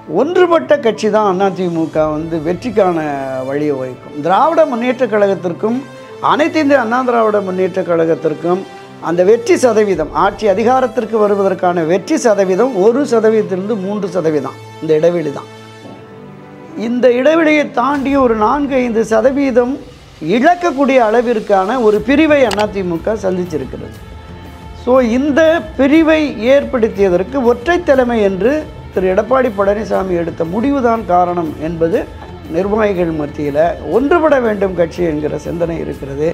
ஒன்றுபட்ட கட்சி தான் அதிமுக வந்து வெற்றிக்கான வழியை வகிக்கும். திராவிட முன்னேற்றக் கழகத்திற்கும் அனைத்து இந்திய அண்ணா திராவிட முன்னேற்றக் கழகத்திற்கும் அந்த வெற்றி சதவீதம், ஆட்சி அதிகாரத்திற்கு வருவதற்கான வெற்றி சதவீதம் 1%லிருந்து 3% இந்த இடைவெளி தான். இந்த இடைவெளியை தாண்டி ஒரு 4-5% இழக்கக்கூடிய அளவிற்கான ஒரு பிரிவை அதிமுக சந்திச்சிருக்கிறது. ஸோ இந்த பிரிவை ஏற்படுத்தியதற்கு ஒற்றை தலைமை என்று திரு எடப்பாடி பழனிசாமி எடுத்த முடிவுதான் காரணம் என்பது நிர்வாகிகள் மத்தியில் ஒன்றுபட வேண்டும் கட்சி என்கிற சிந்தனை இருக்கிறது.